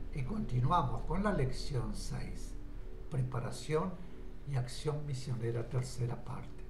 Y continuamos con la lección 6, preparación y acción misionera, tercera parte.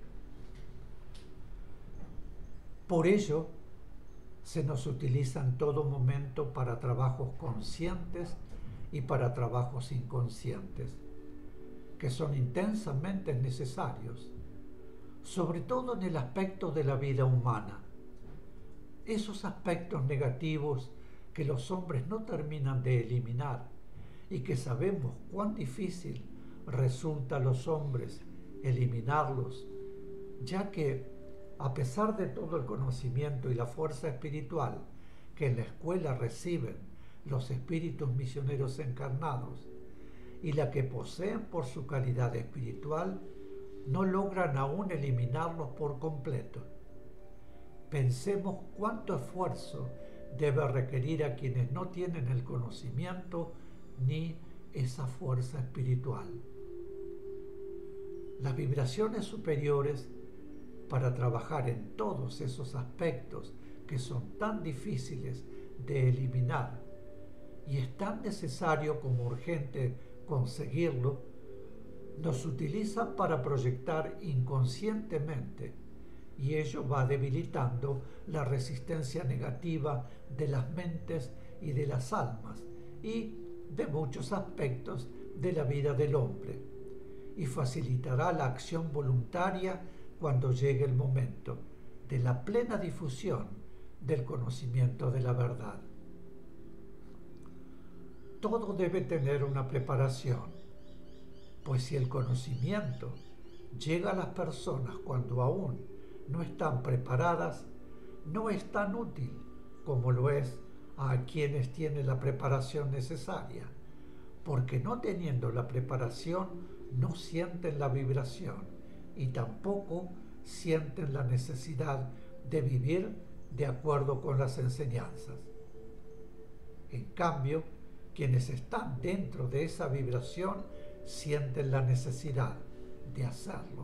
Por ello, se nos utiliza en todo momento para trabajos conscientes y para trabajos inconscientes, que son intensamente necesarios, sobre todo en el aspecto de la vida humana. Esos aspectos negativos que los hombres no terminan de eliminar y que sabemos cuán difícil resulta a los hombres eliminarlos, ya que a pesar de todo el conocimiento y la fuerza espiritual que en la escuela reciben los espíritus misioneros encarnados y la que poseen por su calidad espiritual, no logran aún eliminarlos por completo. Pensemos cuánto esfuerzo debe requerir a quienes no tienen el conocimiento ni esa fuerza espiritual. Las vibraciones superiores, para trabajar en todos esos aspectos que son tan difíciles de eliminar y es tan necesario como urgente conseguirlo, nos utilizan para proyectar inconscientemente, y ello va debilitando la resistencia negativa de las mentes y de las almas y de muchos aspectos de la vida del hombre, y facilitará la acción voluntaria cuando llegue el momento de la plena difusión del conocimiento de la verdad. Todo debe tener una preparación, pues si el conocimiento llega a las personas cuando aún no están preparadas, no es tan útil como lo es a quienes tienen la preparación necesaria, porque no teniendo la preparación no sienten la vibración y tampoco sienten la necesidad de vivir de acuerdo con las enseñanzas. En cambio, quienes están dentro de esa vibración sienten la necesidad de hacerlo.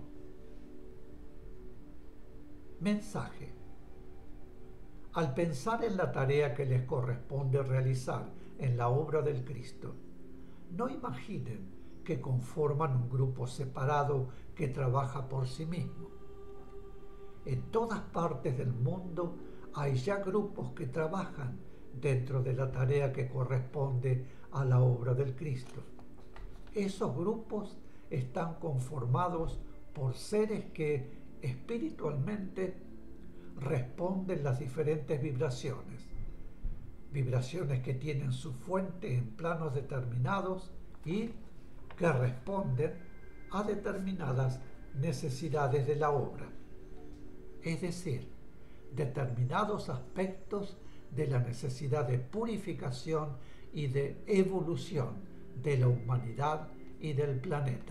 Mensaje. Al pensar en la tarea que les corresponde realizar en la obra del Cristo, no imaginen que conforman un grupo separado que trabaja por sí mismo. En todas partes del mundo hay ya grupos que trabajan dentro de la tarea que corresponde a la obra del Cristo. Esos grupos están conformados por seres que espiritualmente responden las diferentes vibraciones, vibraciones que tienen su fuente en planos determinados y que responden a determinadas necesidades de la obra, es decir, determinados aspectos de la necesidad de purificación y de evolución de la humanidad y del planeta.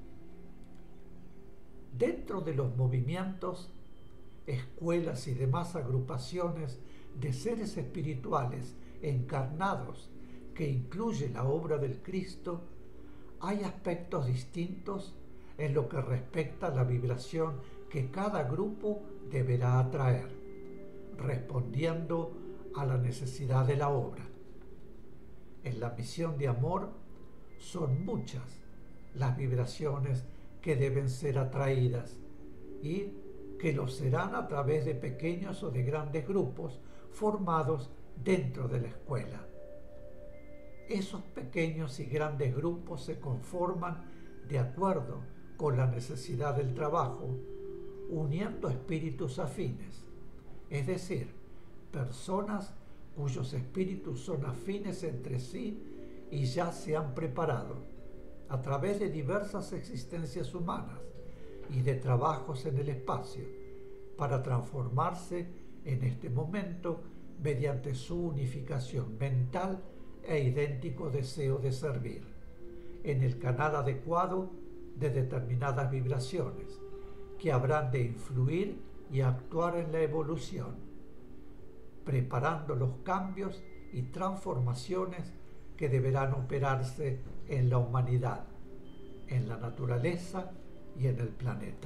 Dentro de los movimientos, escuelas y demás agrupaciones de seres espirituales encarnados que incluye la obra del Cristo, hay aspectos distintos en lo que respecta a la vibración que cada grupo deberá atraer, respondiendo a la necesidad de la obra. En la misión de amor son muchas las vibraciones que deben ser atraídas y que lo serán a través de pequeños o de grandes grupos formados dentro de la escuela. Esos pequeños y grandes grupos se conforman de acuerdo con la necesidad del trabajo, uniendo espíritus afines, es decir, personas cuyos espíritus son afines entre sí y ya se han preparado, a través de diversas existencias humanas y de trabajos en el espacio, para transformarse en este momento mediante su unificación mental e idéntico deseo de servir, en el canal adecuado de determinadas vibraciones, que habrán de influir y actuar en la evolución, preparando los cambios y transformaciones que deberán operarse en la humanidad, en la naturaleza y en el planeta.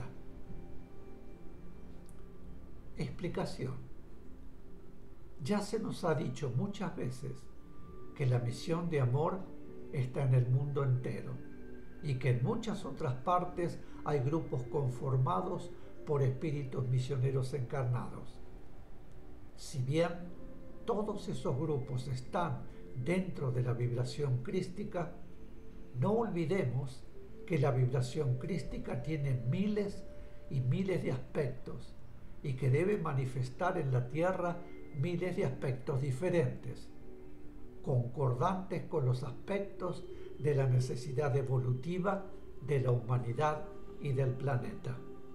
Explicación. Ya se nos ha dicho muchas veces que la misión de amor está en el mundo entero y que en muchas otras partes hay grupos conformados por espíritus misioneros encarnados. Si bien todos esos grupos están dentro de la vibración crística, no olvidemos que la vibración crística tiene miles y miles de aspectos y que debe manifestar en la Tierra miles de aspectos diferentes, concordantes con los aspectos de la necesidad evolutiva de la humanidad y del planeta.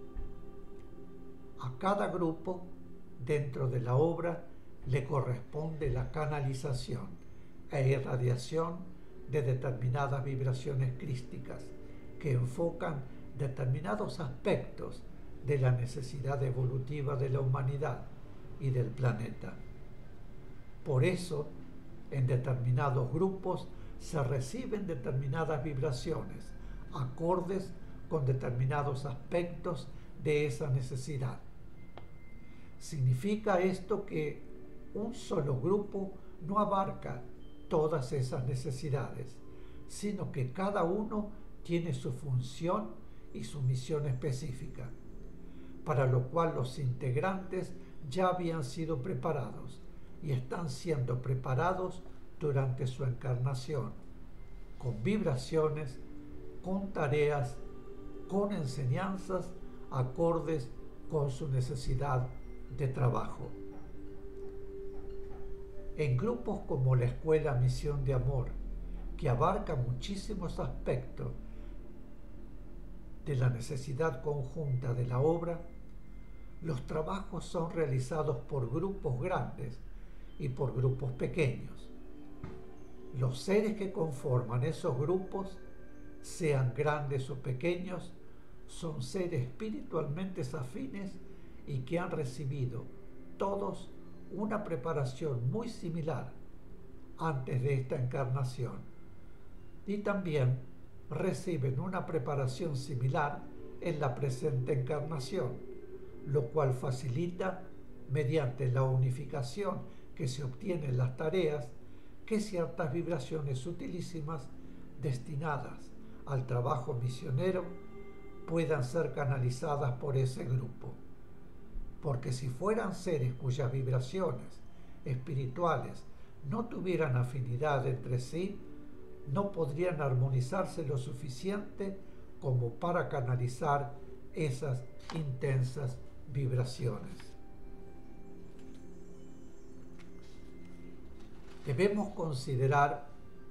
A cada grupo dentro de la obra le corresponde la canalización e irradiación de determinadas vibraciones crísticas que enfocan determinados aspectos de la necesidad evolutiva de la humanidad y del planeta. Por eso, en determinados grupos se reciben determinadas vibraciones, acordes con determinados aspectos de esa necesidad. Significa esto que un solo grupo no abarca todas esas necesidades, sino que cada uno tiene su función y su misión específica, para lo cual los integrantes ya habían sido preparados y están siendo preparados durante su encarnación, con vibraciones, con tareas, con enseñanzas, acordes con su necesidad de trabajo. En grupos como la Escuela Misión de Amor, que abarca muchísimos aspectos de la necesidad conjunta de la obra, los trabajos son realizados por grupos grandes y por grupos pequeños. Los seres que conforman esos grupos, sean grandes o pequeños, son seres espiritualmente afines y que han recibido todos una preparación muy similar antes de esta encarnación y también reciben una preparación similar en la presente encarnación, lo cual facilita, mediante la unificación que se obtiene en las tareas, que ciertas vibraciones sutilísimas destinadas al trabajo misionero puedan ser canalizadas por ese grupo. Porque si fueran seres cuyas vibraciones espirituales no tuvieran afinidad entre sí, no podrían armonizarse lo suficiente como para canalizar esas intensas vibraciones. Debemos considerar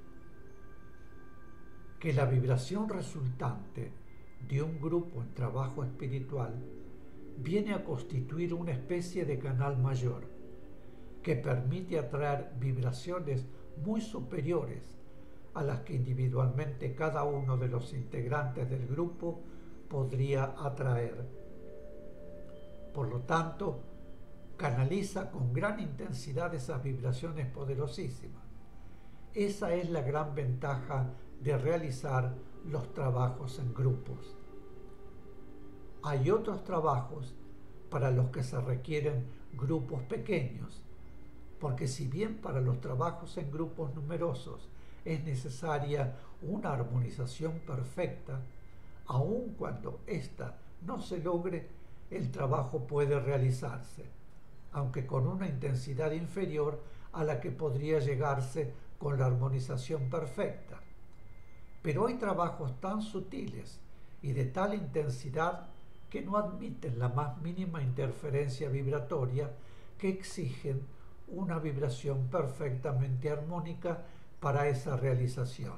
que la vibración resultante de un grupo en trabajo espiritual viene a constituir una especie de canal mayor que permite atraer vibraciones muy superiores a las que individualmente cada uno de los integrantes del grupo podría atraer. Por lo tanto, canaliza con gran intensidad esas vibraciones poderosísimas. Esa es la gran ventaja de realizar los trabajos en grupos. Hay otros trabajos para los que se requieren grupos pequeños, porque si bien para los trabajos en grupos numerosos es necesaria una armonización perfecta, aun cuando ésta no se logre, el trabajo puede realizarse, aunque con una intensidad inferior a la que podría llegarse con la armonización perfecta. Pero hay trabajos tan sutiles y de tal intensidad que no admiten la más mínima interferencia vibratoria, que exigen una vibración perfectamente armónica para esa realización.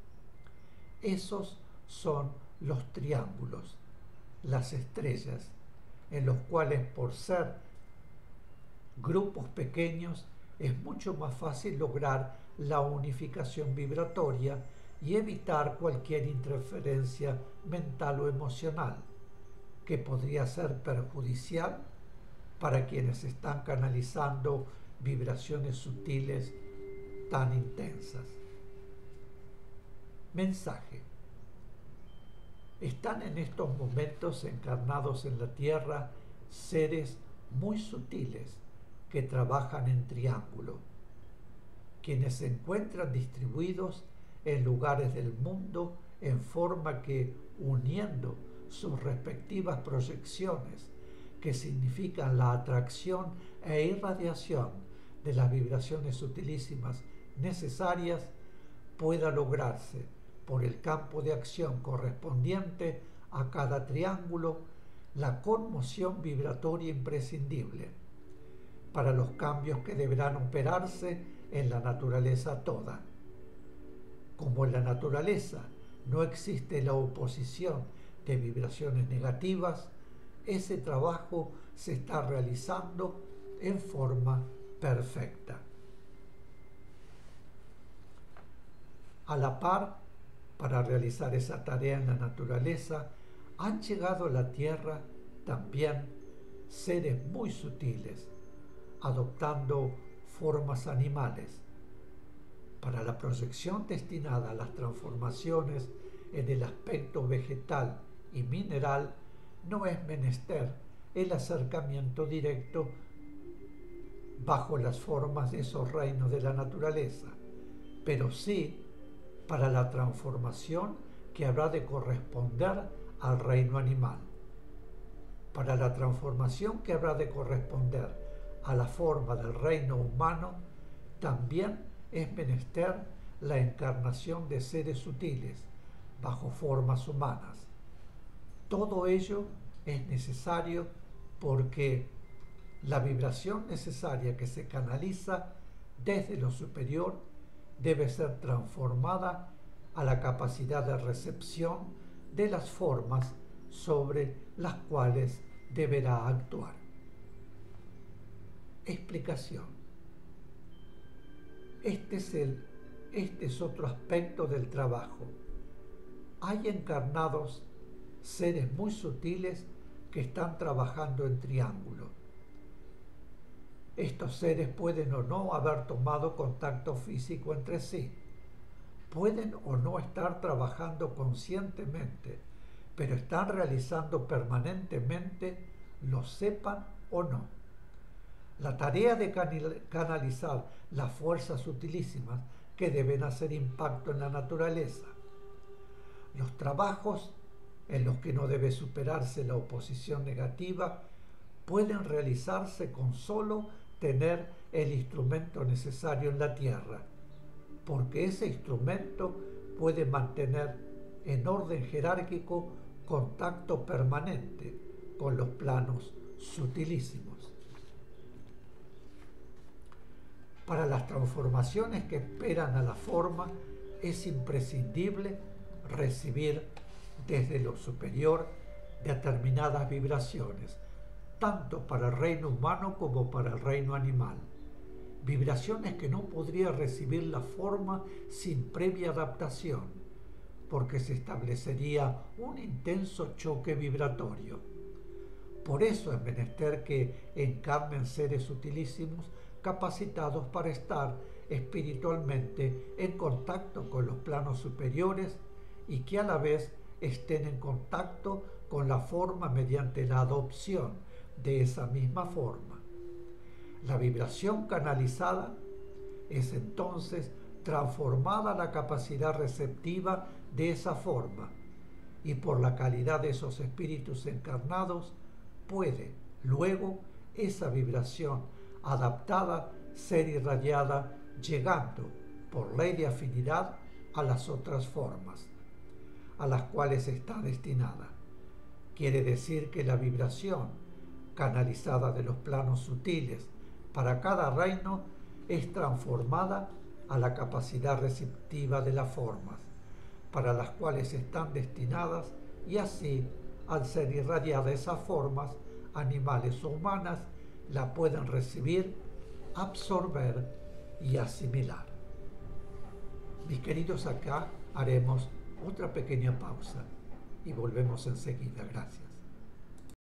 Esos son los triángulos, las estrellas, en los cuales, por ser grupos pequeños, es mucho más fácil lograr la unificación vibratoria y evitar cualquier interferencia mental o emocional que podría ser perjudicial para quienes están canalizando vibraciones sutiles tan intensas. Mensaje. Están en estos momentos encarnados en la Tierra seres muy sutiles que trabajan en triángulo, quienes se encuentran distribuidos en lugares del mundo en forma que, uniendo sus respectivas proyecciones, que significan la atracción e irradiación de las vibraciones sutilísimas necesarias, pueda lograrse por el campo de acción correspondiente a cada triángulo la conmoción vibratoria imprescindible para los cambios que deberán operarse en la naturaleza toda. Como en la naturaleza no existe la oposición de vibraciones negativas, ese trabajo se está realizando en forma perfecta. A la par, para realizar esa tarea en la naturaleza, han llegado a la Tierra también seres muy sutiles, adoptando formas animales. Para la proyección destinada a las transformaciones en el aspecto vegetal y mineral, no es menester el acercamiento directo bajo las formas de esos reinos de la naturaleza, pero sí para la transformación que habrá de corresponder al reino animal. Para la transformación que habrá de corresponder a la forma del reino humano, también es menester la encarnación de seres sutiles bajo formas humanas. Todo ello es necesario porque la vibración necesaria que se canaliza desde lo superior debe ser transformada a la capacidad de recepción de las formas sobre las cuales deberá actuar. Explicación. Este es otro aspecto del trabajo. Hay encarnados seres muy sutiles que están trabajando en triángulo. Estos seres pueden o no haber tomado contacto físico entre sí, pueden o no estar trabajando conscientemente, pero están realizando permanentemente, lo sepan o no. La tarea de canalizar las fuerzas sutilísimas que deben hacer impacto en la naturaleza. Los trabajos en los que no debe superarse la oposición negativa pueden realizarse con solo tener el instrumento necesario en la tierra, porque ese instrumento puede mantener en orden jerárquico contacto permanente con los planos sutilísimos. Para las transformaciones que esperan a la forma es imprescindible recibir desde lo superior determinadas vibraciones, tanto para el reino humano como para el reino animal. Vibraciones que no podría recibir la forma sin previa adaptación, porque se establecería un intenso choque vibratorio. Por eso es menester que encarnen seres sutilísimos capacitados para estar espiritualmente en contacto con los planos superiores y que a la vez estén en contacto con la forma mediante la adopción de esa misma forma. La vibración canalizada es entonces transformada a la capacidad receptiva de esa forma y por la calidad de esos espíritus encarnados puede luego esa vibración adaptada ser irradiada llegando por ley de afinidad a las otras formas a las cuales está destinada. Quiere decir que la vibración canalizada de los planos sutiles para cada reino es transformada a la capacidad receptiva de las formas para las cuales están destinadas y así, al ser irradiadas esas formas, animales o humanas, la pueden recibir, absorber y asimilar. Mis queridos, acá haremos otra pequeña pausa y volvemos enseguida. Gracias.